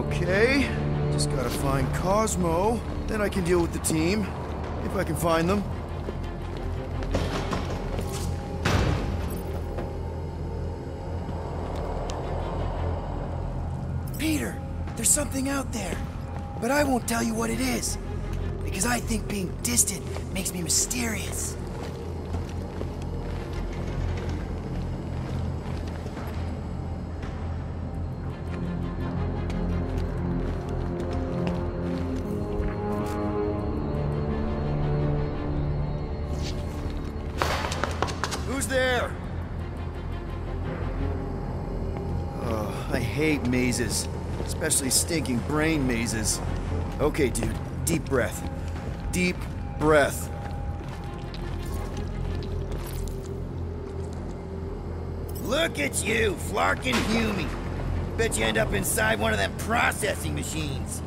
Okay, just gotta find Cosmo. Then I can deal with the team, if I can find them. Peter, there's something out there. But I won't tell you what it is. Because I think being distant makes me mysterious. Who's there? Oh, I hate mazes. Especially stinking brain mazes. Okay, dude. Deep breath. Deep breath. Look at you, flarkin' Humy. Bet you end up inside one of them processing machines.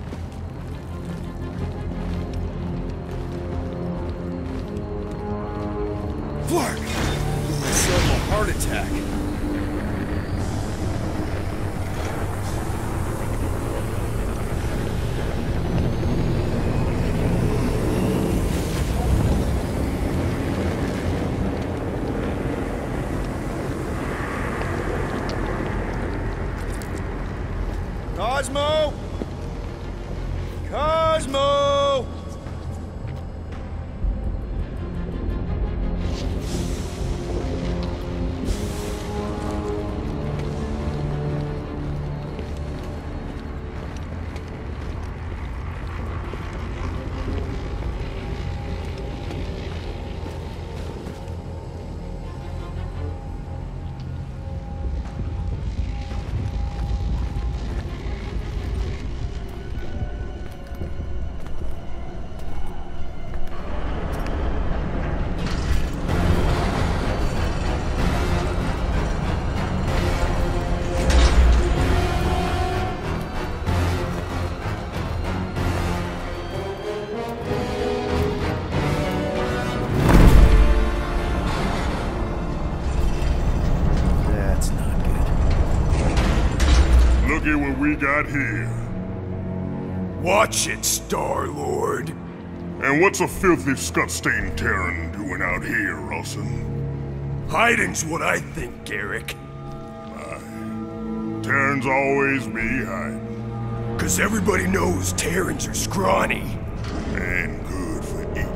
Flark! Give myself a heart attack. Cosmo! Cosmo! That's not good. Look at what we got here. Watch it, Star-Lord. And what's a filthy scut-stained Terran doing out here, Rawson? Hiding's what I think, Garrick. Terrans always be hiding. 'Cause everybody knows Terrans are scrawny. And good for eating.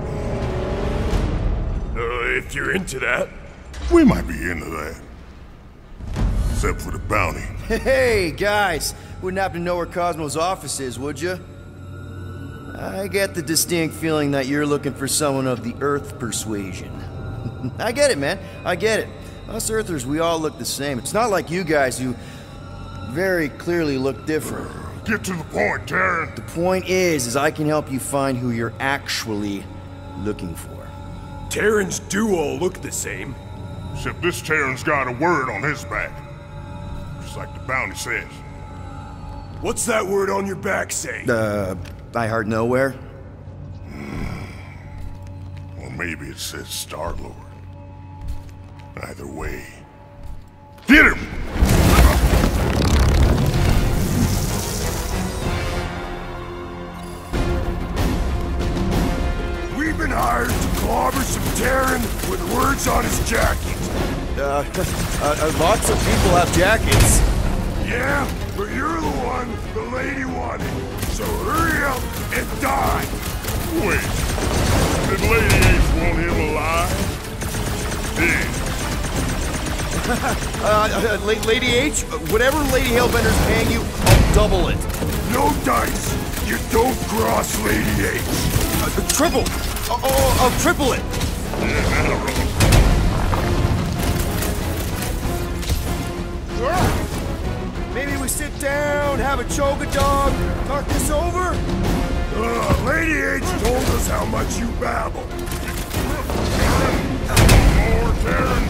If you're into that. We might be into that. Except for the bounty. Hey, guys! Wouldn't happen to know where Cosmo's office is, would you? I get the distinct feeling that you're looking for someone of the Earth persuasion. I get it, man. I get it. Us Earthers, we all look the same. It's not like you guys who very clearly look different. Get to the point, Terran. The point is I can help you find who you're actually looking for. Terrans do all look the same. Except this Terran's got a word on his back. Just like the bounty says. What's that word on your back say? I Heart Nowhere? Or maybe it says Star-Lord. Either way. Get him! We've been hired to clobber some Terran with words on his jacket. Lots of people have jackets. Yeah, but you're the one the lady wanted. So hurry up and die. Wait. Did Lady H want him alive? Lady H, whatever Lady Hellbender's paying you, I'll double it. No dice. You don't cross Lady H. Triple! I'll triple it! Maybe we sit down, have a chogadog, talk this over? Lady H told us how much you babble. More Terran.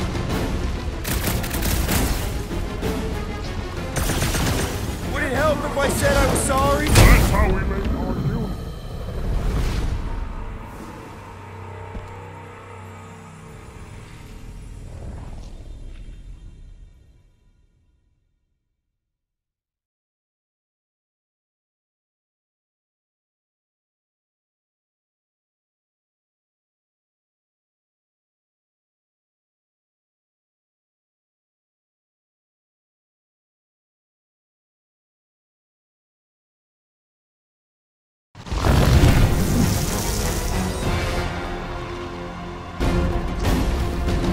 Would it help if I said I was sorry? That's how we make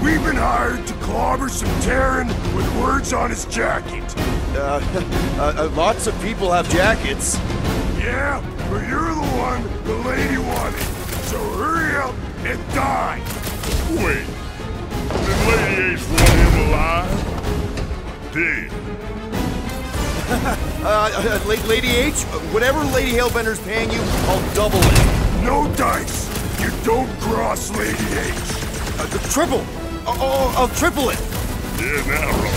We've been hired to clobber some Terran with words on his jacket. Lots of people have jackets. Yeah, but you're the one the lady wanted. So hurry up and die. Wait. Did Lady H want him alive? Dead. Lady H, whatever Lady Hellbender's paying you, I'll double it. No dice. You don't cross Lady H. Triple. I'll triple it. Yeah, now, Rob.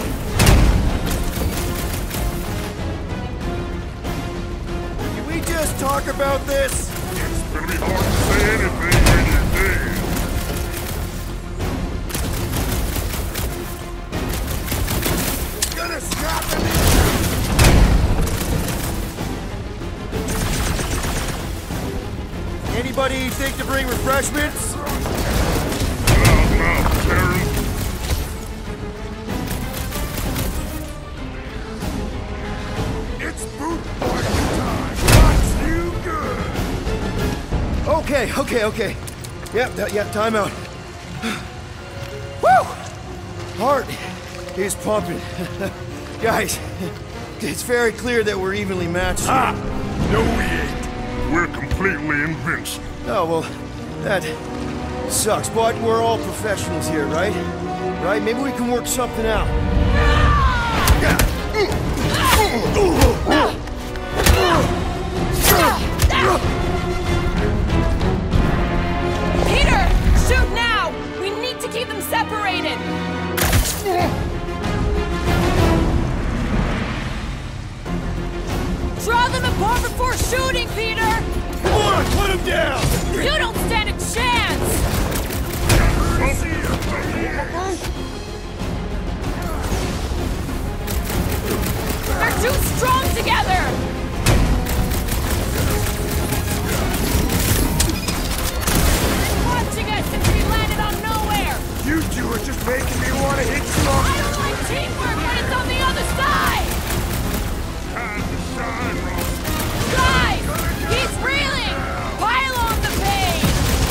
Can we just talk about this? It's gonna be hard to say anything when you're dead. Gonna snap him in. Anybody think to bring refreshments? Now, Terran. It's boot boy time. What's you good? Okay. Yeah, time out. Woo! Heart is pumping. Guys, it's very clear that we're evenly matched. Ha! No, we ain't. We're completely invincible. Oh, well, that sucks, but we're all professionals here, right? Right? Maybe we can work something out. Peter! Shoot now! We need to keep them separated! Draw them apart before shooting, Peter! Come on, put him down! You don't stand a chance! They're too strong together! They're watching us since we landed on nowhere! You two are just making me want to hit you off. I don't like teamwork when it's on the other side! Time to shine, Rob. Guys! He's reeling! Pile on the pain!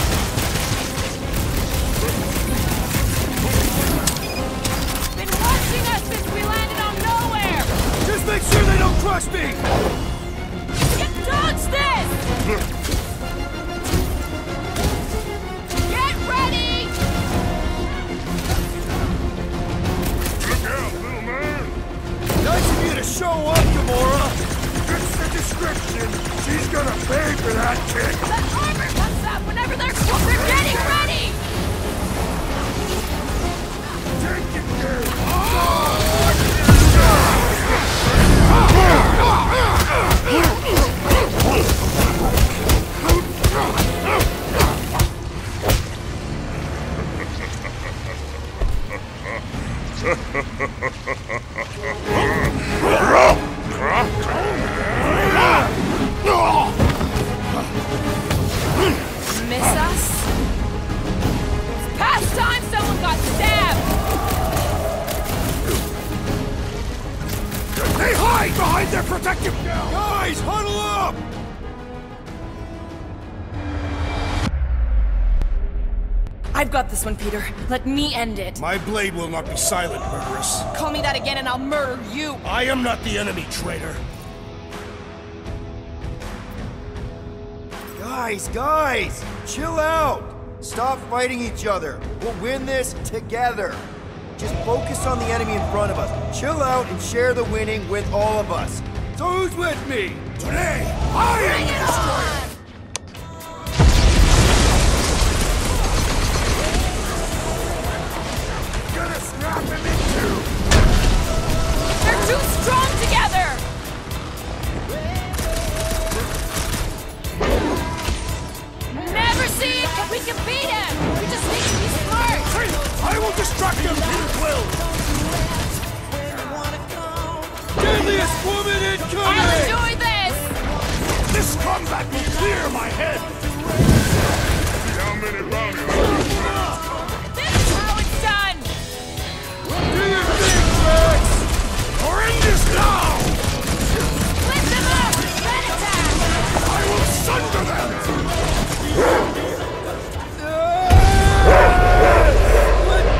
Been watching us since we landed on nowhere! Just make sure they don't crush me! Get dodge this! Get ready! Look out, little man. Nice of you to show up, Gamora! Fits the description. She's gonna pay for that kick. The armor comes up whenever they're getting ready! Take it, dude. Miss us? It's past time someone got stabbed! They hide behind their protective shell. Guys, huddle up! I've got this one, Peter. Let me end it. My blade will not be silent, murderess. Call me that again and I'll murder you! I am not the enemy, traitor. Guys, chill out! Stop fighting each other. We'll win this together. Just focus on the enemy in front of us. Chill out and share the winning with all of us. So who's with me? Today, I am Bring the it destroyer. on! Gonna snap him in two. They're too strong together! Never see it, but we can beat him! We just need to be smart! I will distract him. Peter will. Deadliest woman incoming! I'll enjoy this! This combat will clear my head. See how many bounties. This is how it's done! Do your thing, Rex! Horrendous now. Split them up! Red attack! I will sunder them. Let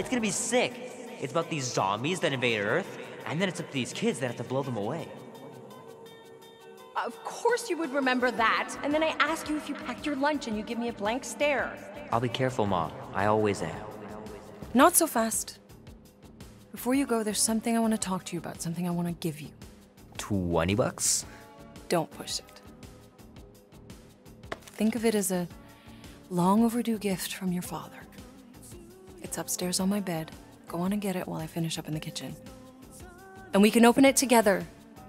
It's gonna be sick. It's about these zombies that invade Earth, and then it's up to these kids that have to blow them away. Of course you would remember that. And then I ask you if you packed your lunch and you give me a blank stare. I'll be careful, Mom. I always am. Not so fast. Before you go, there's something I want to talk to you about, something I want to give you. $20? Don't push it. Think of it as a long overdue gift from your father. It's upstairs on my bed. Go on and get it while I finish up in the kitchen. And we can open it together.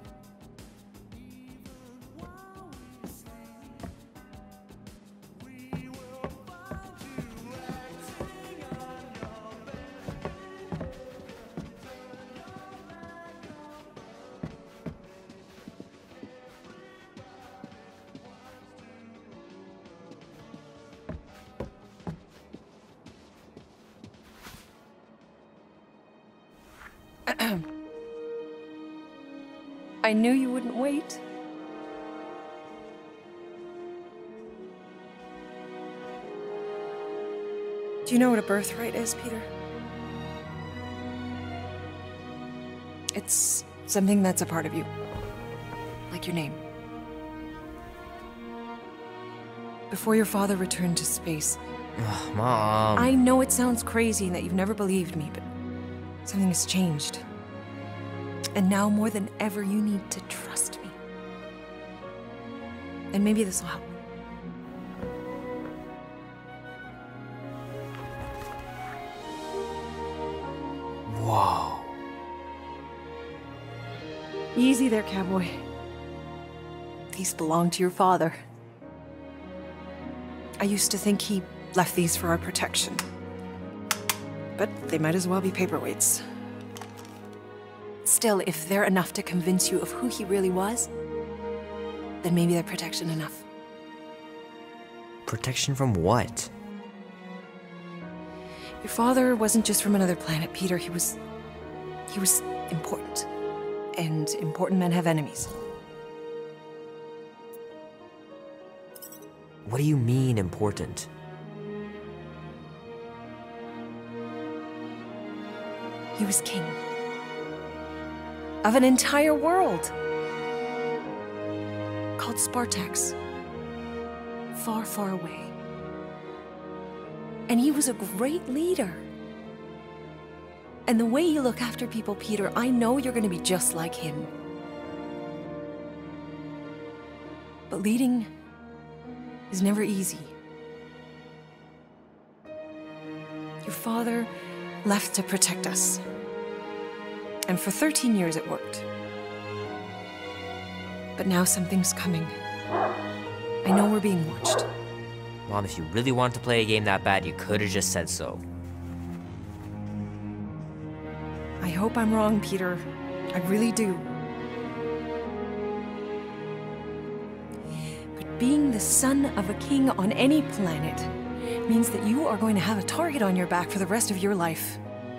I knew you wouldn't wait. Do you know what a birthright is, Peter? It's something that's a part of you. Like your name. Before your father returned to space... Ugh, Mom... I know it sounds crazy and that you've never believed me, but something has changed. And now more than ever, you need to trust me. And maybe this will help. Whoa. Easy there, cowboy. These belong to your father. I used to think he left these for our protection. But they might as well be paperweights. Still, if they're enough to convince you of who he really was, then maybe they're protection enough. Protection from what? Your father wasn't just from another planet, Peter. He was important. And important men have enemies. What do you mean, important? He was king. Of an entire world. Called Spartax. Far, far away. And he was a great leader. And the way you look after people, Peter, I know you're going to be just like him. But leading is never easy. Your father left to protect us. And for 13 years it worked. But now something's coming. I know we're being watched. Mom, if you really wanted to play a game that bad, you could have just said so. I hope I'm wrong, Peter. I really do. But being the son of a king on any planet means that you are going to have a target on your back for the rest of your life.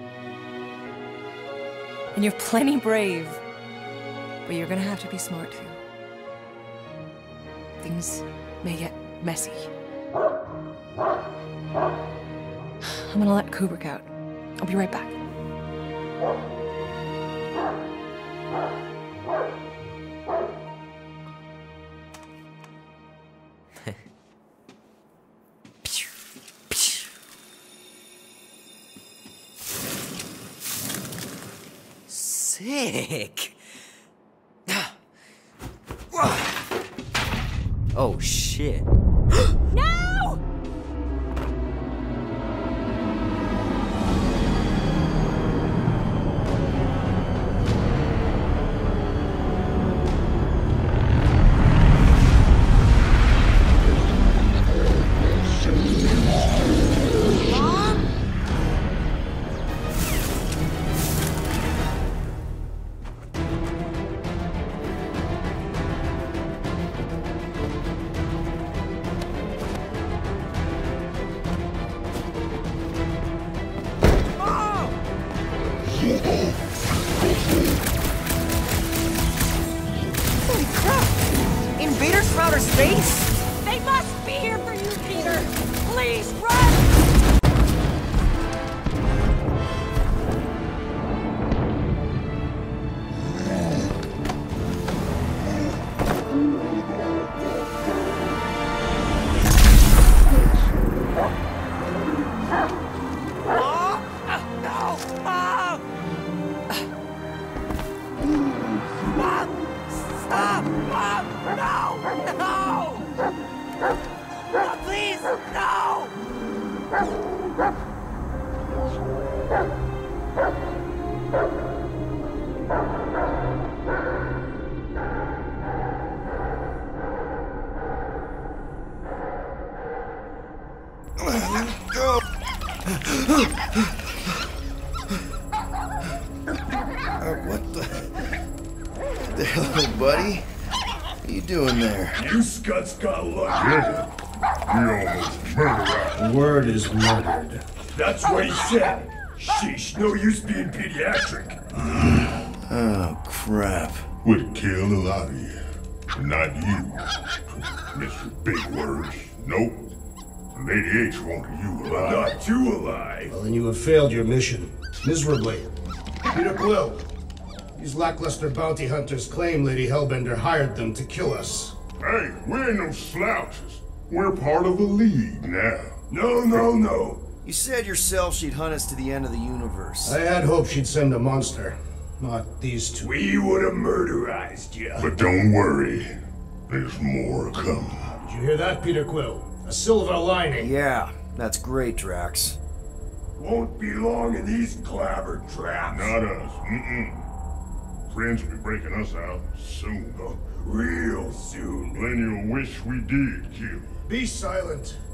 And you're plenty brave, but you're gonna have to be smart too. Things may get messy. I'm gonna let Kubrick out. I'll be right back. Sick. Oh shit. No! Holy crap! Invaders from outer space? They must be here for you, Peter! Please, run! What the hell, buddy? What are you doing there? You scuts got lucky. We almost murdered The word is murdered. That's what he said. Sheesh, no use being pediatric. Oh, crap. We'd kill a lot of you. Not you. Mr. Big Words. Nope. Lady H wanted you alive. Not too alive. Well, then you have failed your mission. Miserably. Peter Quill. These lackluster bounty hunters claim Lady Hellbender hired them to kill us. Hey, we ain't no slouches. We're part of a league now. No. You said yourself she'd hunt us to the end of the universe. I had hoped she'd send a monster. Not these two. We would have murderized you. But don't worry. There's more coming. Did you hear that, Peter Quill? A silver lining. Yeah, that's great, Drax. Won't be long in these clabber traps. Not us. Friends will be breaking us out soon. Real soon. Then you'll wish we did kill you. Be silent.